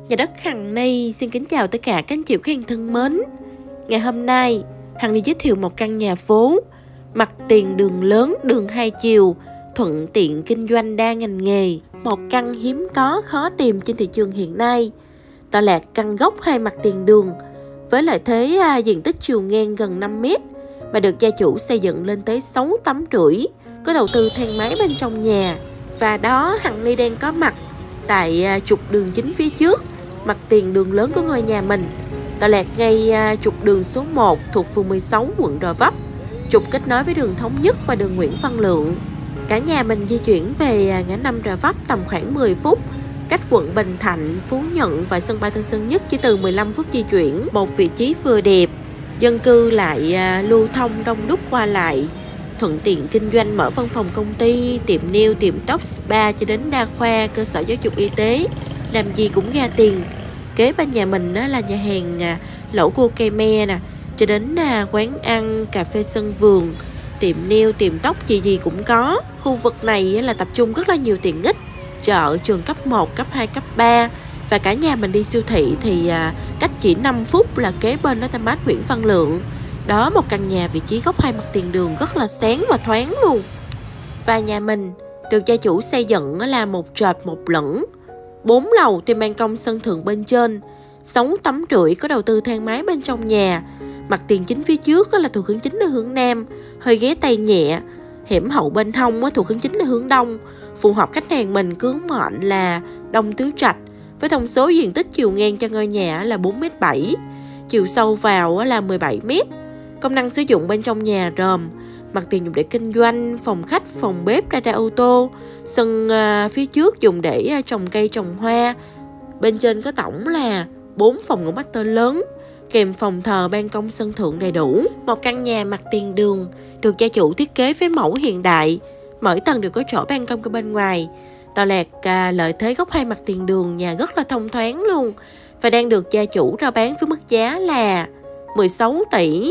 Nhà đất Hằng Ni xin kính chào tất cả các anh chị khán thân mến. Ngày hôm nay, Hằng Ni giới thiệu một căn nhà phố mặt tiền đường lớn, đường hai chiều, thuận tiện kinh doanh đa ngành nghề. Một căn hiếm có, khó tìm trên thị trường hiện nay. Tọa lạc căn gốc hai mặt tiền đường với lợi thế diện tích chiều ngang gần 5 m và được gia chủ xây dựng lên tới 6 tấm rưỡi, có đầu tư thang máy bên trong nhà. Và đó, Hằng Ni đang có mặt tại trục đường chính phía trước, mặt tiền đường lớn của ngôi nhà mình. Tọa lạc ngay trục đường số 1 thuộc phường 16 quận Gò Vấp, trục kết nối với đường Thống Nhất và đường Nguyễn Văn Lượng. Cả nhà mình di chuyển về ngã năm Gò Vấp tầm khoảng 10 phút, cách quận Bình Thạnh, Phú Nhuận và sân bay Tân Sơn Nhất chỉ từ 15 phút di chuyển. Một vị trí vừa đẹp, dân cư lại lưu thông đông đúc qua lại, thuận tiện kinh doanh, mở văn phòng công ty, tiệm nail, tiệm tóc, spa cho đến đa khoa, cơ sở giáo dục y tế, làm gì cũng ra tiền. Kế bên nhà mình là nhà hàng lẩu cua cây me nè, cho đến quán ăn, cà phê sân vườn, tiệm nail, tiệm tóc, gì cũng có. Khu vực này là tập trung rất là nhiều tiện ích, chợ, trường cấp 1, cấp 2, cấp 3. Và cả nhà mình đi siêu thị thì cách chỉ 5 phút là kế bên đó Tam Mát Nguyễn Văn Lượng. Đó, một căn nhà vị trí góc hai mặt tiền đường rất là sáng và thoáng luôn. Và nhà mình được gia chủ xây dựng là một trệt một lửng, 4 lầu thêm ban công sân thượng bên trên, 6 tấm rưỡi, có đầu tư thang máy bên trong nhà. Mặt tiền chính phía trước là thuộc hướng chính là hướng Nam, hơi ghé Tây nhẹ. Hẻm hậu bên hông thuộc hướng chính là hướng Đông, phù hợp khách hàng mình cứ mệnh là Đông Tứ Trạch, với thông số diện tích chiều ngang cho ngôi nhà là 4,7 m, chiều sâu vào là 17 m. Công năng sử dụng bên trong nhà gồm mặt tiền dùng để kinh doanh, phòng khách, phòng bếp, radar ô tô, sân phía trước dùng để trồng cây, trồng hoa. Bên trên có tổng là 4 phòng ngủ master lớn, kèm phòng thờ, ban công sân thượng đầy đủ. Một căn nhà mặt tiền đường được gia chủ thiết kế với mẫu hiện đại, mỗi tầng đều có chỗ ban công ở bên ngoài. Tọa lạc lợi thế góc hai mặt tiền đường, nhà rất là thông thoáng luôn, và đang được gia chủ rao bán với mức giá là 16 tỷ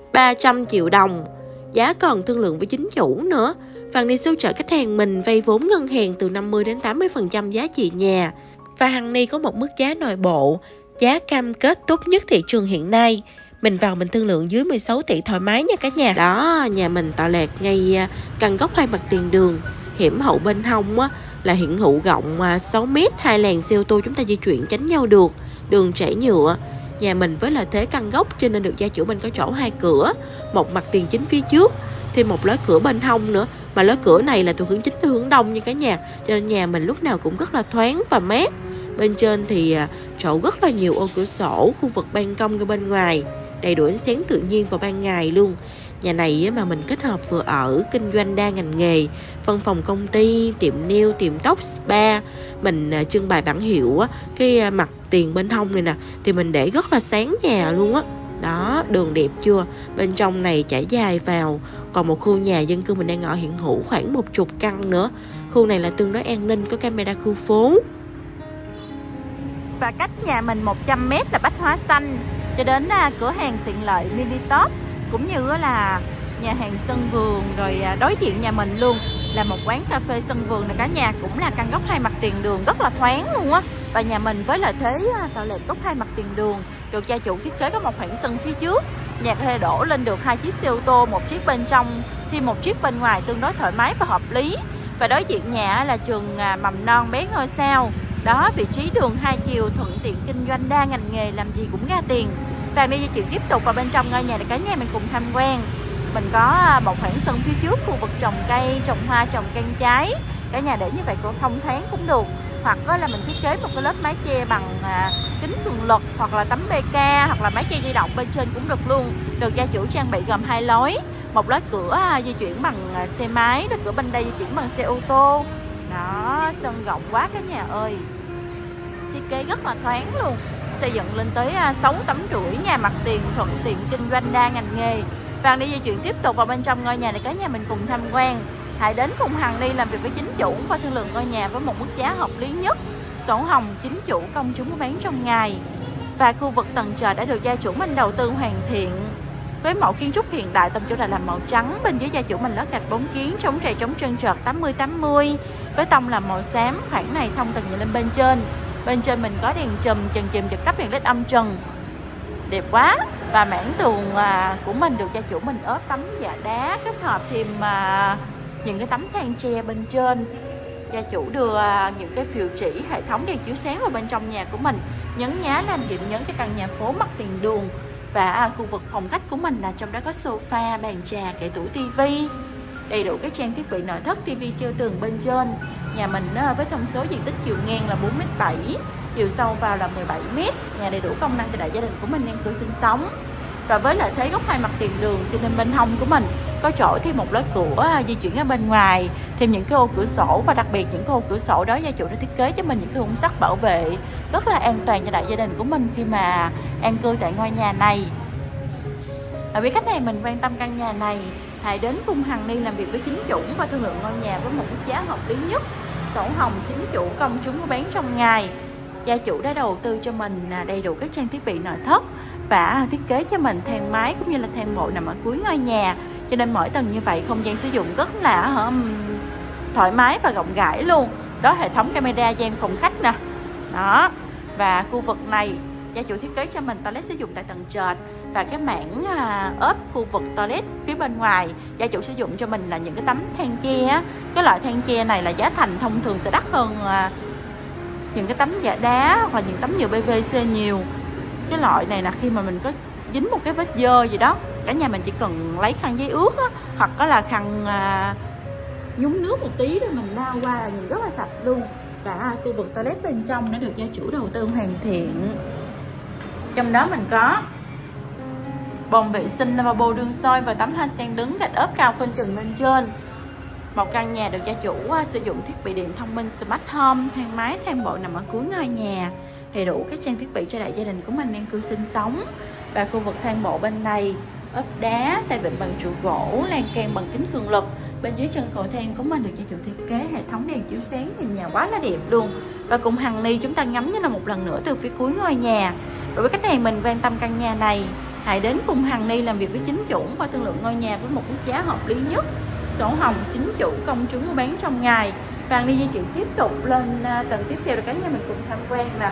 300 triệu đồng. Giá còn thương lượng với chính chủ nữa. Hằng Ni hỗ trợ khách hàng mình vay vốn ngân hàng từ 50 đến 80% giá trị nhà. Và Hằng Ni có một mức giá nội bộ, giá cam kết tốt nhất thị trường hiện nay. Mình vào mình thương lượng dưới 16 tỷ thoải mái nha cả nhà. Đó, nhà mình tọa lạc ngay căn góc hai mặt tiền đường, hẻm hậu bên hông là hiện hữu rộng 6 m, 2 làn xe ô tô chúng ta di chuyển tránh nhau được, đường trải nhựa. Nhà mình với lợi thế căn góc cho nên được gia chủ mình có chỗ 2 cửa, một mặt tiền chính phía trước, thêm một lối cửa bên hông nữa. Mà lối cửa này là thuộc hướng chính hướng Đông như cả nhà, cho nên nhà mình lúc nào cũng rất là thoáng và mát. Bên trên thì chỗ rất là nhiều ô cửa sổ, khu vực ban công ở bên ngoài, đầy đủ ánh sáng tự nhiên vào ban ngày luôn. Nhà này mà mình kết hợp vừa ở, kinh doanh đa ngành nghề, văn phòng công ty, tiệm nail, tiệm tóc, spa. Mình trưng bày bảng hiệu cái mặt tiền bên hông này nè, thì mình để rất là sáng nhà luôn á. Đó, đường đẹp chưa? Bên trong này trải dài vào. Còn một khu nhà dân cư mình đang ở hiện hữu khoảng 10 căn nữa. Khu này là tương đối an ninh, có camera khu phố. Và cách nhà mình 100 m là Bách Hóa Xanh, cho đến cửa hàng tiện lợi Mini Top, cũng như là nhà hàng sân vườn. Rồi đối diện nhà mình luôn là một quán cà phê sân vườn này cả nhà, cũng là căn góc hai mặt tiền đường rất là thoáng luôn á. Và nhà mình với lợi thế tọa lạc góc hai mặt tiền đường, được gia chủ thiết kế có một khoảng sân phía trước, nhà có thể đổ lên được 2 chiếc xe ô tô, một chiếc bên trong, thêm một chiếc bên ngoài, tương đối thoải mái và hợp lý. Và đối diện nhà là trường mầm non bé Ngôi Sao. Đó, vị trí đường hai chiều, thuận tiện kinh doanh đa ngành nghề, làm gì cũng ra tiền. Và bây giờ chuyện tiếp tục vào bên trong ngôi nhà để cả nhà mình cùng tham quan. Mình có một khoảng sân phía trước, khu vực trồng cây, trồng hoa, trồng cây trái. Cả nhà để như vậy cũng thông thoáng cũng được. Hoặc là mình thiết kế một cái lớp mái che bằng kính cường lực, hoặc là tấm PK, hoặc là mái che di động bên trên cũng được luôn. Được gia chủ trang bị gồm 2 lối, một lối cửa di chuyển bằng xe máy, rồi cửa bên đây di chuyển bằng xe ô tô. Đó, sân rộng quá cả nhà ơi. Thiết kế rất là thoáng luôn. Xây dựng lên tới 6 tấm rưỡi, nhà mặt tiền, thuận tiện kinh doanh đa ngành nghề. Và đi di chuyển tiếp tục vào bên trong ngôi nhà để cả nhà mình cùng tham quan. Hãy đến cùng Hằng Ni làm việc với chính chủ và thương lượng ngôi nhà với một mức giá hợp lý nhất. Sổ hồng chính chủ, công chúng bán trong ngày. Và khu vực tầng trời đã được gia chủ mình đầu tư hoàn thiện với mẫu kiến trúc hiện đại. Tầng chủ là làm màu trắng, bên dưới gia chủ mình lót gạch 4 kiến, chống trầy chống trơn trượt 80-80, với tông là màu xám. Khoảng này thông tầng nhìn lên bên trên. Bên trên mình có đèn chùm, trần chìm giật cấp, đèn led âm trần, đẹp quá. Và mảng tường của mình được gia chủ mình ốp tấm dạ đá, kết hợp thêm những cái tấm than tre bên trên. Gia chủ đưa những cái phìu chỉ hệ thống đèn chiếu sáng vào bên trong nhà của mình, nhấn nhá làm điểm nhấn cho căn nhà phố mặt tiền đường. Và khu vực phòng khách của mình là trong đó có sofa, bàn trà, kệ tủ tivi, đầy đủ các trang thiết bị nội thất, tivi treo tường bên trên. Nhà mình với thông số diện tích chiều ngang là 4m7, chiều sâu vào là 17m. Nhà đầy đủ công năng cho đại gia đình của mình đang cư sinh sống. Và với lợi thế góc hai mặt tiền đường cho nên bên hông của mình có chỗ thêm một lối cửa di chuyển ở bên ngoài, thêm những cái ô cửa sổ. Và đặc biệt những cái ô cửa sổ đó gia chủ đã thiết kế cho mình những cái khung sắt bảo vệ rất là an toàn cho đại gia đình của mình khi mà an cư tại ngôi nhà này. Và với khách hàng mình quan tâm căn nhà này, hãy đến cùng Hằng Ni làm việc với chính chủ và thương lượng ngôi nhà với một mức giá hợp lý nhất. Sổ hồng chính chủ, công chúng mua bán trong ngày. Gia chủ đã đầu tư cho mình đầy đủ các trang thiết bị nội thất và thiết kế cho mình thang máy cũng như là thang bộ nằm ở cuối ngôi nhà, cho nên mỗi tầng như vậy không gian sử dụng rất là thoải mái và rộng rãi luôn. Đó, hệ thống camera gian phòng khách nè. Đó. Và khu vực này gia chủ thiết kế cho mình toilet sử dụng tại tầng trệt, và cái mảng ốp khu vực toilet phía bên ngoài gia chủ sử dụng cho mình là những cái tấm than tre. Cái loại than tre này là giá thành thông thường sẽ đắt hơn những cái tấm dạ đá hoặc những tấm nhựa PVC nhiều. Cái loại này là khi mà mình có dính một cái vết dơ gì đó, cả nhà mình chỉ cần lấy khăn giấy ướt hoặc có là khăn nhúng nước một tí để mình lau qua là nhìn rất là sạch luôn. Và khu vực toilet bên trong đã được gia chủ đầu tư hoàn thiện. Trong đó mình có bồn vệ sinh, lavabo đương soi và tấm hoa sen đứng, gạch ốp cao phên trần bên trên. Một căn nhà được gia chủ sử dụng thiết bị điện thông minh Smart Home, thang máy, thang bộ nằm ở cuối ngôi nhà, đầy đủ các trang thiết bị cho đại gia đình của mình đang cư sinh sống. Và khu vực thang bộ bên này ốp đá, tay vịn bằng trụ gỗ, lan can bằng kính cường lực. Bên dưới chân cầu thang của mình được gia chủ thiết kế hệ thống đèn chiếu sáng, nhìn nhà quá là đẹp luôn. Và cùng Hằng Ni chúng ta ngắm như là một lần nữa từ phía cuối ngôi nhà. Đối với khách hàng mình quan tâm căn nhà này, hãy đến cùng Hằng Ni làm việc với chính chủ và thương lượng ngôi nhà với một mức giá hợp lý nhất. Sổ hồng chính chủ, công chúng mua bán trong ngày. Và Hằng Ni di chuyển tiếp tục lên tầng tiếp theo để cả nhà mình cùng tham quan nè.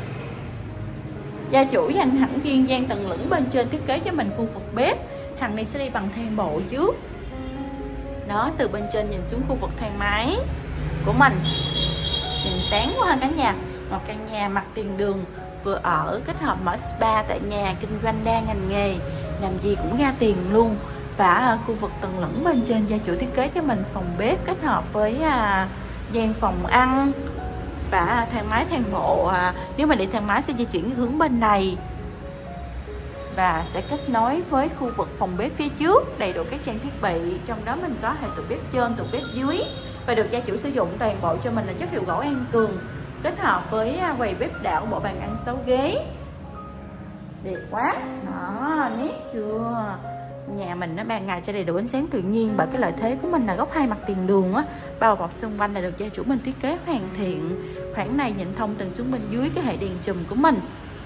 Gia chủ dành hẳn riêng gian tầng lửng bên trên, thiết kế cho mình khu vực bếp. Hằng Ni sẽ đi bằng thang bộ trước. Đó, từ bên trên nhìn xuống khu vực thang máy của mình, nhìn sáng quá ha cả nhà. Một căn nhà mặt tiền đường, vừa ở kết hợp mở spa tại nhà, kinh doanh đa ngành nghề, làm gì cũng ra tiền luôn. Và khu vực tầng lửng bên trên gia chủ thiết kế cho mình phòng bếp kết hợp với gian phòng ăn. Và thang máy, thang bộ nếu mà đi thang máy sẽ di chuyển hướng bên này và sẽ kết nối với khu vực phòng bếp phía trước, đầy đủ các trang thiết bị. Trong đó mình có hệ tủ bếp trên, tủ bếp dưới, và được gia chủ sử dụng toàn bộ cho mình là chất liệu gỗ An Cường, kết hợp với quầy bếp đảo, bộ bàn ăn 6 ghế. Đẹp quá. Đó, nét chưa? Nhà mình nó ban ngày cho đầy đủ ánh sáng tự nhiên, bởi cái lợi thế của mình là góc hai mặt tiền đường bao bọc xung quanh là được gia chủ mình thiết kế hoàn thiện. Khoảng này nhìn thông tầng xuống bên dưới cái hệ đèn chùm của mình.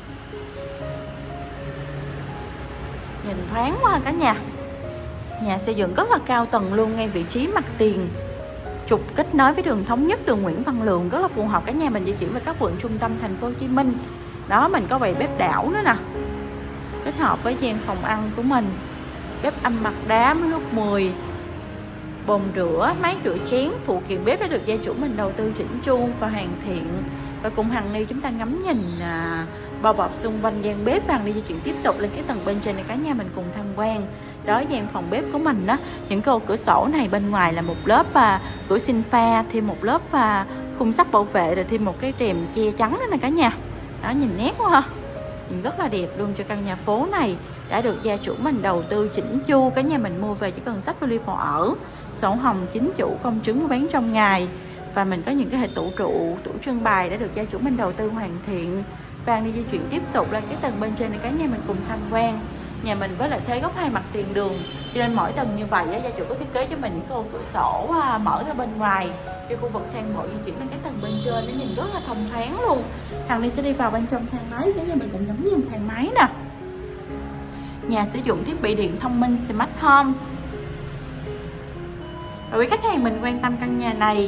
Nhìn thoáng quá cả nhà. Nhà xây dựng rất là cao tầng luôn, ngay vị trí mặt tiền, trục kết nối với đường Thống Nhất, đường Nguyễn Văn Lượng, rất là phù hợp cả nhà mình di chuyển về các quận trung tâm thành phố Hồ Chí Minh. Đó, mình có quầy bếp đảo nữa nè, kết hợp với gian phòng ăn của mình, bếp âm mặt đá, máy hút mùi, bồn rửa, máy rửa chén, phụ kiện bếp đã được gia chủ mình đầu tư chỉnh chu và hoàn thiện. Và cùng Hằng Ni chúng ta ngắm nhìn bao bọc xung quanh gian bếp. Và Hằng Ni di chuyển tiếp tục lên cái tầng bên trên để cả nhà mình cùng tham quan. Đó, gian phòng bếp của mình đó, những cái ô cửa sổ này bên ngoài là một lớp cửa sinh pha, thêm một lớp khung sắt bảo vệ, rồi thêm một cái rèm che chắn đó nè cả nhà. Đó, nhìn nét quá ha, nhìn rất là đẹp luôn cho căn nhà phố này. Đã được gia chủ mình đầu tư chỉnh chu, cả nhà mình mua về chỉ cần xách vali phòng ở. Sổ hồng chính chủ, công chứng mua bán trong ngày. Và mình có những cái hệ tủ trụ, tủ trưng bày đã được gia chủ mình đầu tư hoàn thiện. Và đi di chuyển tiếp tục lên cái tầng bên trên để cả nhà mình cùng tham quan. Nhà mình với lợi thế góc hai mặt tiền đường, cho nên mỗi tầng như vậy gia chủ có thiết kế cho mình những cái ô cửa sổ mở ra bên ngoài cho khu vực thang bộ di chuyển lên cái tầng bên trên để nhìn rất là thông thoáng luôn. Hằng Ni sẽ đi vào bên trong thang máy, cả nhà mình cùng ngắm nhìn thang máy nè. Nhà sử dụng thiết bị điện thông minh Smart Home. Và với khách hàng mình quan tâm căn nhà này,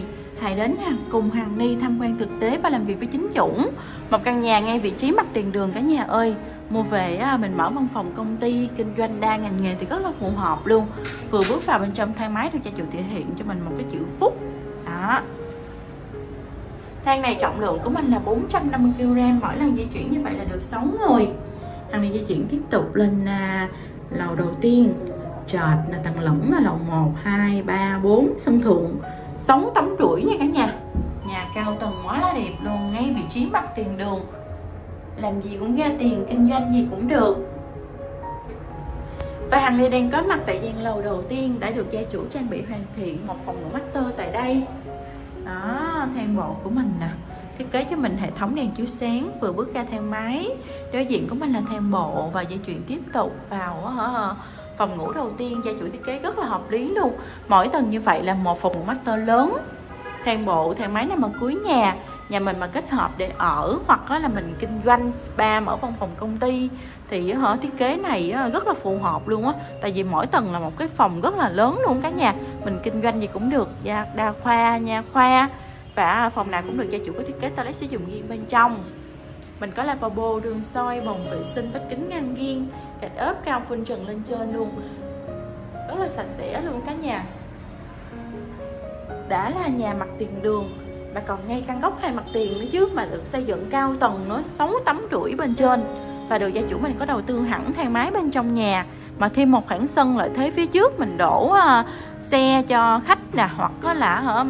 hãy đến cùng Hằng Ni tham quan thực tế và làm việc với chính chủ. Một căn nhà ngay vị trí mặt tiền đường cả nhà ơi. Mua về mình mở văn phòng công ty kinh doanh đa ngành nghề thì rất là phù hợp luôn. Vừa bước vào bên trong thang máy được gia chủ thể hiện cho mình một cái chữ Phúc. Đó. Thang này trọng lượng của mình là 450 kg, mỗi lần di chuyển như vậy là được 6 người. Hằng Ni di chuyển tiếp tục lên lầu đầu tiên. Trệt là tầng lửng là lầu 1, 2, 3, 4, sân thượng 6 tấm rưỡi nha cả nhà. Nhà cao tầng quá là đẹp luôn, ngay vị trí mặt tiền đường. Làm gì cũng ra tiền, kinh doanh gì cũng được. Và Hằng Ni đang có mặt tại gian lầu đầu tiên, đã được gia chủ trang bị hoàn thiện một phòng ngủ master tại đây. Đó, thang bộ của mình nè, thiết kế cho mình hệ thống đèn chiếu sáng. Vừa bước ra thang máy, đối diện của mình là thang bộ và di chuyển tiếp tục vào phòng ngủ đầu tiên. Gia chủ thiết kế rất là hợp lý luôn. Mỗi tầng như vậy là một phòng ngủ master lớn. Thang bộ, thang máy nằm ở cuối nhà. Nhà mình mà kết hợp để ở hoặc là mình kinh doanh spa, mở văn phòng công ty thì thiết kế này rất là phù hợp luôn á. Tại vì mỗi tầng là một cái phòng rất là lớn luôn cả nhà. Mình kinh doanh gì cũng được, đa khoa, nha khoa. Và phòng nào cũng được gia chủ có thiết kế toilet sử dụng riêng bên trong. Mình có lavabo, đường soi, bồn vệ sinh, vách kính ngăn nghiêng, gạch ốp cao phun trần lên trên luôn. Rất là sạch sẽ luôn cả nhà. Đã là nhà mặt tiền đường mà còn ngay căn góc hai mặt tiền nữa chứ, mà được xây dựng cao tầng nữa, 6 tấm rưỡi bên trên. Và được gia chủ mình có đầu tư hẳn thang máy bên trong nhà, mà thêm một khoảng sân lợi thế phía trước mình đổ xe cho khách nè, hoặc là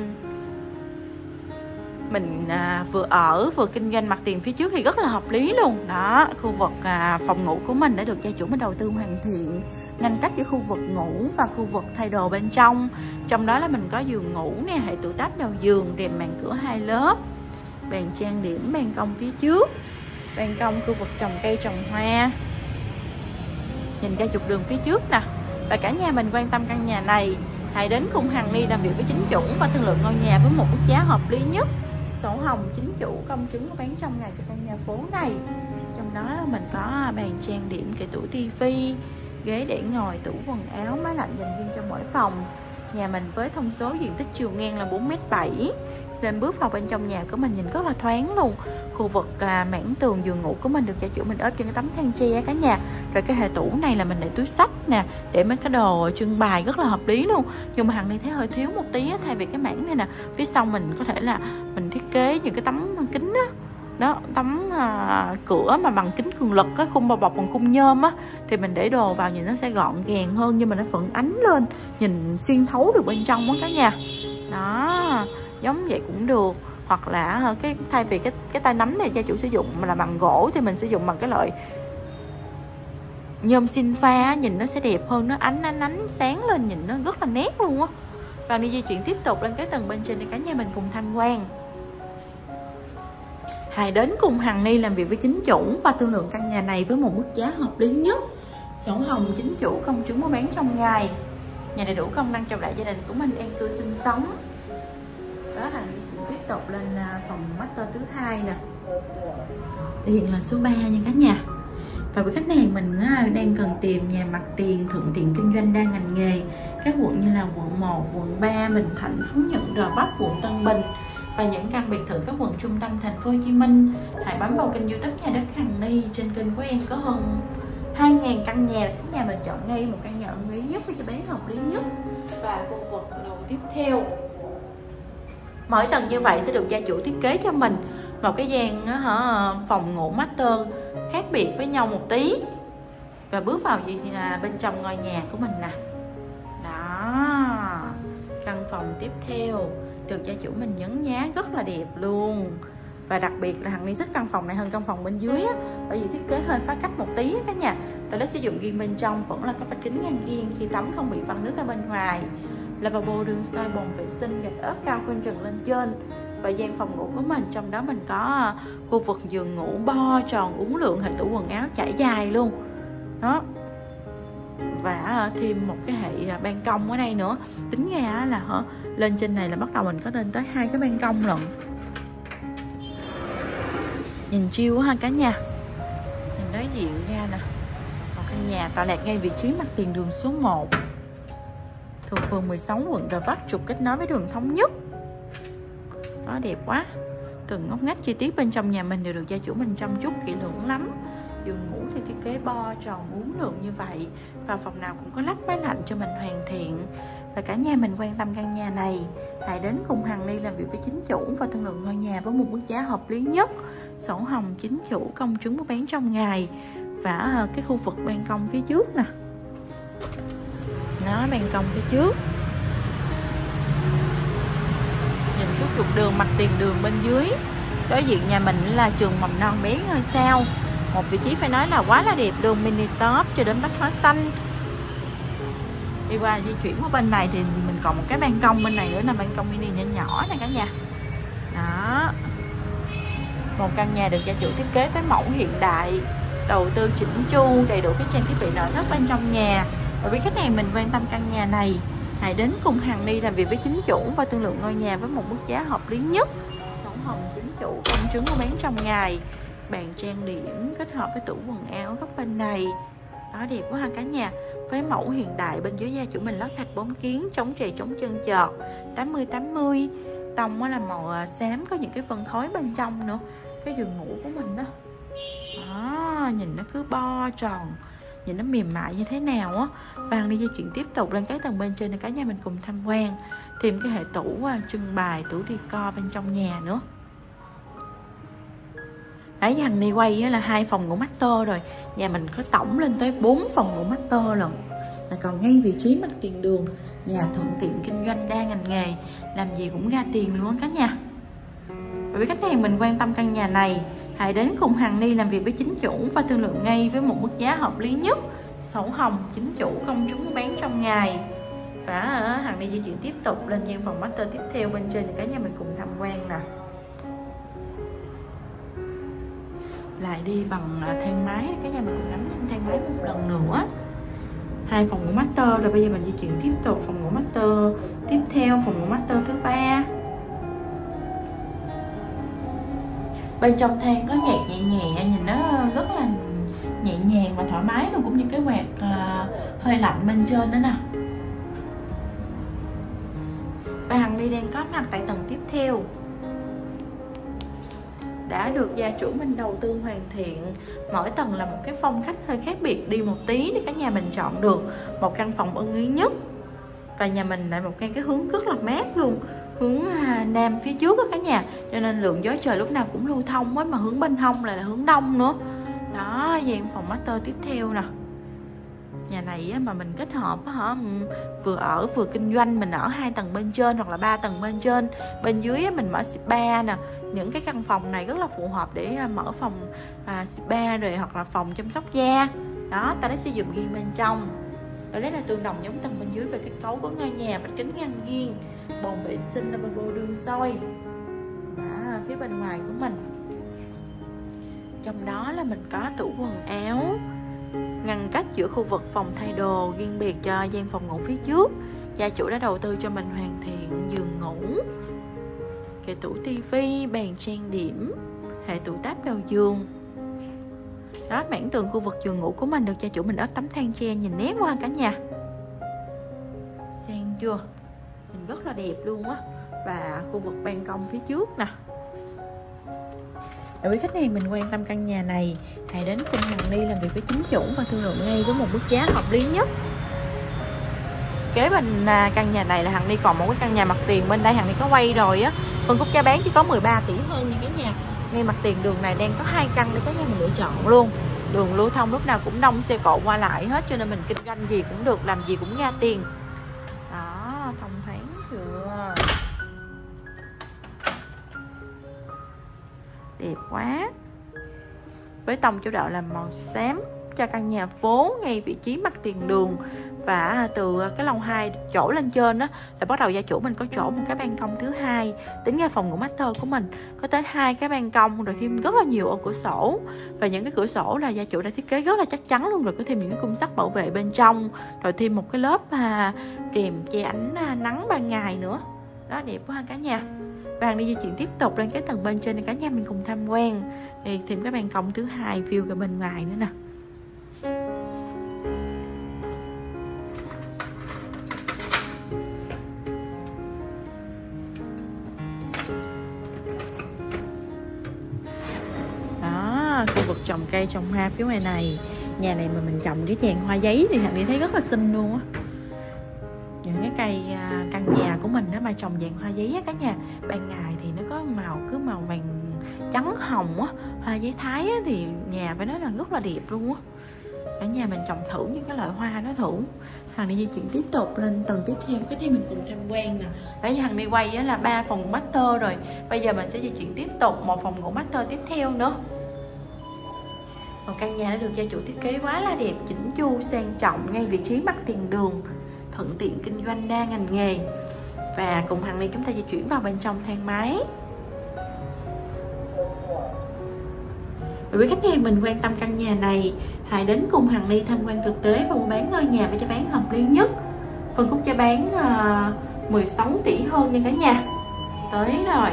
mình vừa ở vừa kinh doanh mặt tiền phía trước thì rất là hợp lý luôn. Đó, khu vực phòng ngủ của mình đã được gia chủ mình đầu tư hoàn thiện, ngăn cách giữa khu vực ngủ và khu vực thay đồ bên trong. Trong đó là mình có giường ngủ nè, hệ tủ tách đầu giường, rèm màn cửa 2 lớp, bàn trang điểm, ban công phía trước, ban công khu vực trồng cây trồng hoa, nhìn ra trục đường phía trước nè. Và cả nhà mình quan tâm căn nhà này, hãy đến cùng Hằng Ni làm việc với chính chủ và thương lượng ngôi nhà với một mức giá hợp lý nhất. Sổ hồng chính chủ công chứng có bán trong ngày cho căn nhà phố này. Trong đó mình có bàn trang điểm, kệ tủ tivi, ghế để ngồi, tủ quần áo, máy lạnh dành riêng cho mỗi phòng. Nhà mình với thông số diện tích chiều ngang là 4m7, nên bước vào bên trong nhà của mình nhìn rất là thoáng luôn. Khu vực mảng tường giường ngủ của mình được gia chủ mình ốp trên cái tấm than tre cả nhà. Rồi cái hệ tủ này là mình để túi sách nè, để mấy cái đồ trưng bày rất là hợp lý luôn. Nhưng mà Hằng Ni thấy hơi thiếu một tí á, thay vì cái mảng này nè, phía sau mình có thể là mình thiết kế những cái tấm kính á. Đó, tấm cửa mà bằng kính cường lực, cái khung bao bọc bằng khung nhôm á, thì mình để đồ vào nhìn nó sẽ gọn gàng hơn, nhưng mà nó vẫn ánh lên, nhìn xuyên thấu được bên trong á cả nhà. Đó, giống vậy cũng được. Hoặc là cái thay vì cái tay nắm này gia chủ sử dụng là bằng gỗ thì mình sử dụng bằng cái loại nhôm xin pha, nhìn nó sẽ đẹp hơn, nó ánh sáng lên, nhìn nó rất là nét luôn á. Và đi di chuyển tiếp tục lên cái tầng bên trên để cả nhà mình cùng tham quan. Hãy đến cùng Hằng Ni làm việc với chính chủ và thương lượng căn nhà này với một mức giá hợp lý nhất. Sổ hồng chính chủ công chứng có bán trong ngày. Nhà đầy đủ công năng cho đại gia đình của mình an cư sinh sống. Đó là di chuyển tiếp tục lên phòng master thứ 2 nè. Thể hiện là số 3 nha cả nhà. Và với khách hàng mình đang cần tìm nhà mặt tiền thuận tiện kinh doanh đa ngành nghề, các quận như là quận 1, quận 3, Bình Thạnh, Phú Nhuận, Gò Vấp, quận Tân Bình và những căn biệt thự các quận trung tâm thành phố Hồ Chí Minh. Hãy bấm vào kênh YouTube Nhà đất Hằng Ni. Trên kênh của em có hơn 2.000 căn nhà, các nhà mình chọn ngay một căn nhà ưng ý nhất với giá bán hợp lý nhất. Và khu vực lầu tiếp theo, mỗi tầng như vậy sẽ được gia chủ thiết kế cho mình một cái gian phòng ngủ master khác biệt với nhau một tí. Và bước vào bên trong ngôi nhà của mình nè. Đó, căn phòng tiếp theo được gia chủ mình nhấn nhá rất là đẹp luôn. Và đặc biệt là Hằng Ni thích căn phòng này hơn căn phòng bên dưới á, bởi vì thiết kế hơi phá cách một tí cả nhà. Toilet sử dụng riêng bên trong, vẫn là có vách kính ngăn riêng khi tắm không bị văng nước ở bên ngoài. Lavabo, đường soi, bồn vệ sinh, gạch ốp cao phên trần lên trên. Và gian phòng ngủ của mình, trong đó mình có khu vực giường ngủ bo tròn uốn lượn, hệ tủ quần áo trải dài luôn. Đó. Và thêm một cái hệ ban công ở đây nữa. Tính ra là lên trên này là bắt đầu mình có lên tới 2 cái ban công lận. Nhìn chill quá ha cả nhà. Nhìn đối diện ra nè, một căn nhà tọa lạc ngay vị trí mặt tiền đường số 1, thuộc phường 16 quận Gò Vấp, trục kết nối với đường Thống Nhất. Đó, đẹp quá. Từng ngóc ngách chi tiết bên trong nhà mình đều được gia chủ mình chăm chút kỹ lưỡng lắm. Giường ngủ thì thiết kế bo tròn uốn lượn như vậy, và phòng nào cũng có lắp máy lạnh cho mình hoàn thiện. Và cả nhà mình quan tâm căn nhà này, hãy đến cùng Hằng Ni làm việc với chính chủ và thương lượng ngôi nhà với một mức giá hợp lý nhất. Sổ hồng chính chủ, công chứng mua bán trong ngày. Và cái khu vực ban công phía trước nè. Đó, ban công phía trước. Nhìn suốt trục đường, mặt tiền đường bên dưới. Đối diện nhà mình là trường mầm non bé ngôi sao. Một vị trí phải nói là quá là đẹp luôn, mini top cho đến bách hóa xanh. Đi qua di chuyển qua bên này thì mình còn một cái ban công bên này nữa là ban công mini nhỏ nhỏ này cả nhà. Đó, một căn nhà được gia chủ thiết kế với mẫu hiện đại, đầu tư chỉnh chu, đầy đủ các trang thiết bị nội thất bên trong nhà. Và với khách hàng mình quan tâm căn nhà này, hãy đến cùng Hằng Ni làm việc với chính chủ và thương lượng ngôi nhà với một mức giá hợp lý nhất. Sổ hồng chính chủ, công chứng mua bán trong ngày. Bàn trang điểm kết hợp với tủ quần áo góc bên này. Đó, đẹp quá ha cả nhà. Với mẫu hiện đại, bên dưới gia chủ mình lót gạch 4 kiến, chống trầy chống trơn trượt 80-80. Tông là màu xám, có những cái phân khối bên trong nữa. Cái giường ngủ của mình đó. Đó, nhìn nó cứ bo tròn, nhìn nó mềm mại như thế nào á. Và Hằng đi di chuyển tiếp tục lên cái tầng bên trên này cả nhà mình cùng tham quan. Thêm cái hệ tủ trưng bày, tủ decor bên trong nhà nữa. Nãy Hằng đi quay là 2 phòng ngủ master rồi. Nhà mình có tổng lên tới 4 phòng ngủ master lận. Là còn ngay vị trí mặt tiền đường. Nhà thuận tiện kinh doanh đa ngành nghề, làm gì cũng ra tiền luôn cả nhà. Và với khách hàng mình quan tâm căn nhà này, hãy đến cùng Hằng Ni làm việc với chính chủ và thương lượng ngay với một mức giá hợp lý nhất. Sổ hồng chính chủ, công chứng mua bán trong ngày. Và Hằng Ni di chuyển tiếp tục lên gian phòng master tiếp theo bên trên để cả nhà mình cùng tham quan nè. Lại đi bằng thang máy, cả nhà mình cùng ngắm trên thang máy một lần nữa. 2 phòng ngủ master rồi, bây giờ mình di chuyển tiếp tục phòng ngủ master tiếp theo, phòng ngủ master thứ 3. Bên trong thang có nhạc nhẹ nhẹ, nhìn nó rất là nhẹ nhàng và thoải mái luôn, cũng như cái quạt hơi lạnh bên trên nữa nè. Và Hằng Ni đang có mặt tại tầng tiếp theo, đã được gia chủ mình đầu tư hoàn thiện. Mỗi tầng là một cái phong cách hơi khác biệt đi một tí để cả nhà mình chọn được một căn phòng ưng ý nhất. Và nhà mình lại một cái hướng rất là mát luôn, hướng nam phía trước đó cả nhà, cho nên lượng gió trời lúc nào cũng lưu thông á, mà hướng bên hông là hướng đông nữa. Đó, gian phòng master tiếp theo nè. Nhà này mà mình kết hợp vừa ở vừa kinh doanh, mình ở 2 tầng bên trên hoặc là 3 tầng bên trên, bên dưới mình mở spa nè. Những cái căn phòng này rất là phù hợp để mở phòng spa rồi hoặc là phòng chăm sóc da. Đó, ta đã sử dụng riêng bên trong. Ở đây là tương đồng giống tầng bên dưới về kết cấu của ngôi nhà, vách kính ngăn riêng, bồn vệ sinh, lavabo đương soi. Đó, phía bên ngoài của mình, trong đó là mình có tủ quần áo, ngăn cách giữa khu vực phòng thay đồ riêng biệt cho gian phòng ngủ phía trước. Gia chủ đã đầu tư cho mình hoàn thiện giường ngủ, kệ tủ tivi, bàn trang điểm, hệ tủ táp đầu giường. Đó, mảng tường khu vực giường ngủ của mình được gia chủ mình ốp tấm than tre, nhìn nét quá cả nhà. Sang chưa? Nhìn rất là đẹp luôn á. Và khu vực ban công phía trước nè. Để quý khách hàng mình quan tâm căn nhà này, hãy đến cùng Hằng Ni làm việc với chính chủ và thương lượng ngay với một mức giá hợp lý nhất. Kế bên căn nhà này là Hằng Ni còn một cái căn nhà mặt tiền bên đây Hằng Ni có quay rồi á. Phân khúc giá bán chỉ có 13 tỷ hơn nha cả nhà. Ngay mặt tiền đường này đang có 2 căn để cả nhà mình lựa chọn luôn. Đường lưu thông lúc nào cũng đông xe cộ qua lại hết, cho nên mình kinh doanh gì cũng được, làm gì cũng ra tiền. Đó, thông thoáng chưa? Đẹp quá. Với tông chủ đạo là màu xám cho căn nhà phố ngay vị trí mặt tiền đường. Và từ cái lầu 2 chỗ lên trên đó là bắt đầu gia chủ mình có chỗ một cái ban công thứ 2. Tính ra phòng ngủ master của mình có tới 2 cái ban công, rồi thêm rất là nhiều ô cửa sổ. Và những cái cửa sổ là gia chủ đã thiết kế rất là chắc chắn luôn, rồi có thêm những cái khung sắt bảo vệ bên trong, rồi thêm một cái lớp rèm che ánh nắng ban ngày nữa. Đó, đẹp quá cả nhà. Và Hằng đi di chuyển tiếp tục lên cái tầng bên trên này cả nhà mình cùng tham quan. Thì thêm cái ban công thứ 2 view ra bên ngoài nữa nè. trồng cây trồng hoa phía ngoài này. Nhà này mà mình trồng cái chàng hoa giấy thì Hằng Ni thấy rất là xinh luôn á. Những cái cây căn nhà của mình đó mà trồng dạng hoa giấy á cả nhà, ban ngày thì nó có màu vàng trắng hồng á, hoa giấy Thái á, thì nhà phải nói là rất là đẹp luôn á. Cả nhà mình trồng thử những cái loại hoa đó thử. Hằng Ni di chuyển tiếp tục lên tầng tiếp theo, cái này mình cùng tham quan nè. Đấy, Hằng Ni quay á là 3 phòng master rồi. Bây giờ mình sẽ di chuyển tiếp tục một phòng ngủ master tiếp theo nữa. Một căn nhà đã được gia chủ thiết kế quá là đẹp, chỉnh chu, sang trọng, ngay vị trí mặt tiền đường, thuận tiện kinh doanh đa ngành nghề. Và cùng Hằng Ni chúng ta di chuyển vào bên trong thang máy. Với khách hàng mình quan tâm căn nhà này, hãy đến cùng Hằng Ni tham quan thực tế và mua bán ngôi nhà với giá bán hợp lý nhất. Phân khúc giá bán 16 tỷ hơn nha cả nhà. Tới rồi.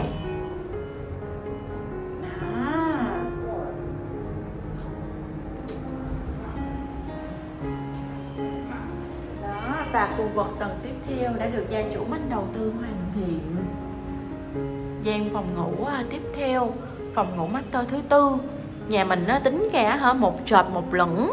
Đó, và khu vực tầng tiếp theo đã được gia chủ mình đầu tư hoàn thiện. Gian phòng ngủ tiếp theo, phòng ngủ master thứ tư. Nhà mình nó tính cả một trệt một lửng.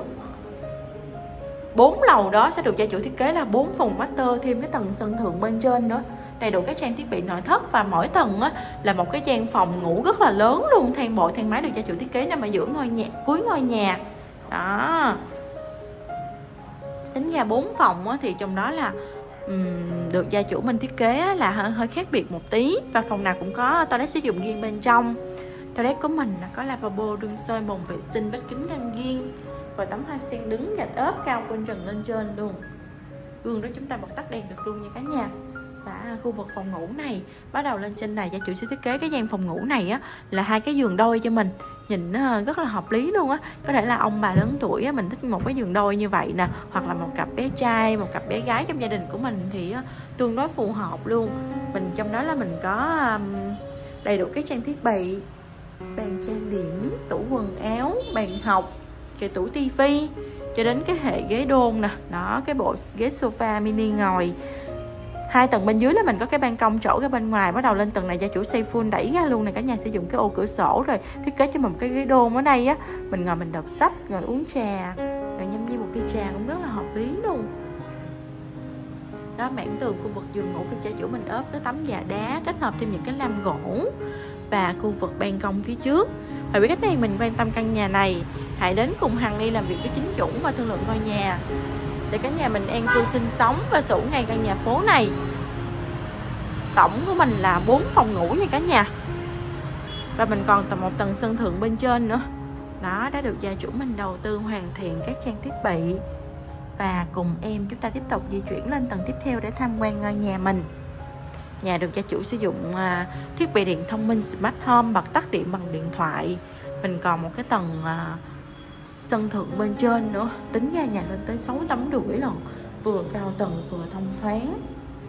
4 lầu đó sẽ được gia chủ thiết kế là 4 phòng master, thêm cái tầng sân thượng bên trên nữa. Đầy đủ các trang thiết bị nội thất, và mỗi tầng là một cái gian phòng ngủ rất là lớn luôn. Thang bộ, thang máy được gia chủ thiết kế nằm ở giữa ngôi nhà, cuối ngôi nhà. Đó. Tính ra 4 phòng thì trong đó là được gia chủ mình thiết kế là hơi khác biệt một tí. Và phòng nào cũng có toilet sử dụng riêng bên trong. Toilet của mình là có lavabo, đương sôi, bồn vệ sinh, vách kính ngăn riêng, và tấm hoa sen đứng gạch ốp cao phun trần lên trên luôn. Gương đó chúng ta bật tắt đèn được luôn nha cả nhà. Và khu vực phòng ngủ này, bắt đầu lên trên này gia chủ sẽ thiết kế cái gian phòng ngủ này là 2 cái giường đôi cho mình. Nhìn nó rất là hợp lý luôn á. Có thể là ông bà lớn tuổi mình thích một cái giường đôi như vậy nè, hoặc là một cặp bé trai, một cặp bé gái trong gia đình của mình thì tương đối phù hợp luôn. Mình trong đó là mình có đầy đủ các trang thiết bị, bàn trang điểm, tủ quần áo, bàn học, cái tủ tivi, cho đến cái hệ ghế đôn nè. Đó, cái bộ ghế sofa mini ngồi. 2 tầng bên dưới là mình có cái ban công chỗ cái bên ngoài. Bắt đầu lên tầng này gia chủ xây full đẩy ra luôn này cả nhà, sử dụng cái ô cửa sổ, rồi thiết kế cho mình một cái ghế đôn ở đây mình ngồi mình đọc sách, ngồi uống trà, rồi nhâm nhi một ly trà cũng rất là hợp lý luôn. Đó, mảng tường khu vực giường ngủ được gia chủ mình ốp cái tấm dạ đá, kết hợp thêm những cái lam gỗ. Và khu vực ban công phía trước. Và với khách hàng mình quan tâm căn nhà này, hãy đến cùng Hằng Ni làm việc với chính chủ và thương lượng ngôi nhà để cả nhà mình an cư sinh sống và sở hữu ngay căn nhà phố này. Tổng của mình là 4 phòng ngủ nha cả nhà. Và mình còn một tầng sân thượng bên trên nữa. Đó, đã được gia chủ mình đầu tư hoàn thiện các trang thiết bị. Và cùng em chúng ta tiếp tục di chuyển lên tầng tiếp theo để tham quan ngôi nhà mình. Nhà được gia chủ sử dụng thiết bị điện thông minh Smart Home, bật tắt điện bằng điện thoại. Mình còn một cái tầng sân thượng bên trên nữa. Tính ra nhà lên tới 6 tấm rưỡi lần, vừa cao tầng vừa thông thoáng.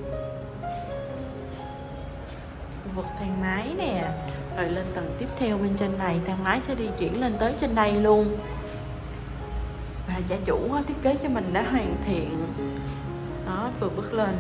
Khu vực thang máy nè. Rồi lên tầng tiếp theo bên trên này, thang máy sẽ đi chuyển lên tới trên đây luôn. Và gia chủ thiết kế cho mình đã hoàn thiện. Đó, vừa bước lên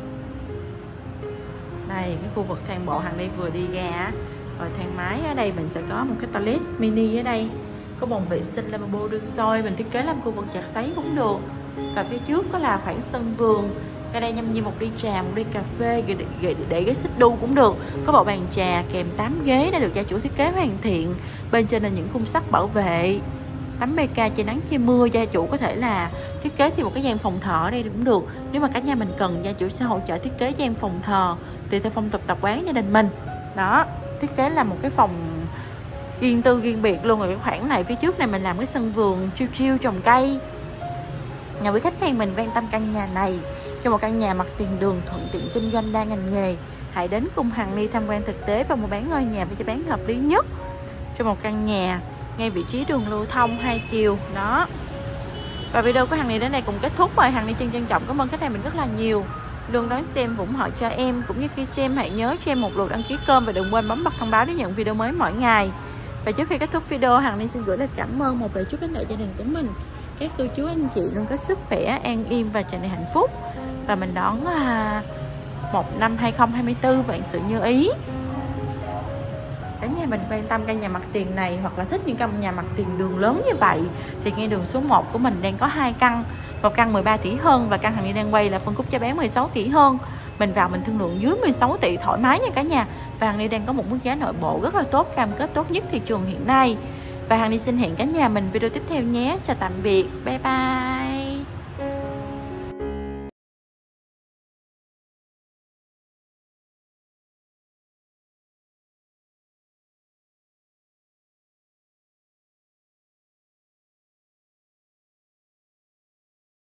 đây, cái khu vực thang bộ Hằng Ni vừa đi ra. Rồi thang máy ở đây mình sẽ có một cái toilet mini ở đây, có bồn vệ sinh, lavabo, đương sôi. Mình thiết kế làm khu vực giặt sấy cũng được. Và phía trước có là khoảng sân vườn. Ở đây nhâm nhi một ly trà, một ly cà phê, để ghế xích đu cũng được. Có bộ bàn trà kèm 8 ghế đã được gia chủ thiết kế hoàn thiện. Bên trên là những khung sắt bảo vệ, tấm PK che nắng che mưa. Gia chủ có thể là thiết kế thêm một cái gian phòng thờ ở đây cũng được. Nếu mà cả nhà mình cần, gia chủ sẽ hỗ trợ thiết kế gian phòng thờ tùy theo phong tục tập quán gia đình mình. Đó, thiết kế là một cái phòng riêng tư riêng biệt luôn. Rồi cái khoảng này phía trước này mình làm cái sân vườn chill chill trồng cây. Nhà quý khách hàng mình quan tâm căn nhà này cho một căn nhà mặt tiền đường, thuận tiện kinh doanh đa ngành nghề, hãy đến cùng Hằng Ni tham quan thực tế và mua bán ngôi nhà với giá bán hợp lý nhất cho một căn nhà ngay vị trí đường lưu thông 2 chiều. Đó. Và video của Hằng Ni đến đây cũng kết thúc rồi. Hằng Ni trân trọng cảm ơn khách hàng mình rất là nhiều luôn đón xem và ủng hộ cho em. Cũng như khi xem hãy nhớ cho em một lượt đăng ký kênh và đừng quên bấm bật thông báo để nhận video mới mỗi ngày. Và trước khi kết thúc video, Hằng Ni xin gửi lời cảm ơn một lời chúc đến đại gia đình của mình. Các cô chú anh chị luôn có sức khỏe, an yên và tràn đầy hạnh phúc. Và mình đón một năm 2024 vạn sự như ý. Cả nhà mình quan tâm căn nhà mặt tiền này hoặc là thích những căn nhà mặt tiền đường lớn như vậy thì ngay đường số 1 của mình đang có 2 căn, một căn 13 tỷ hơn và căn Hằng Ni đang quay là phân khúc giá bán 16 tỷ hơn. Mình vào mình thương lượng dưới 16 tỷ thoải mái nha cả nhà. Và Hằng Ni đang có một mức giá nội bộ rất là tốt, cam kết tốt nhất thị trường hiện nay. Và Hằng Ni xin hẹn cả nhà mình video tiếp theo nhé. Chào tạm biệt, bye bye.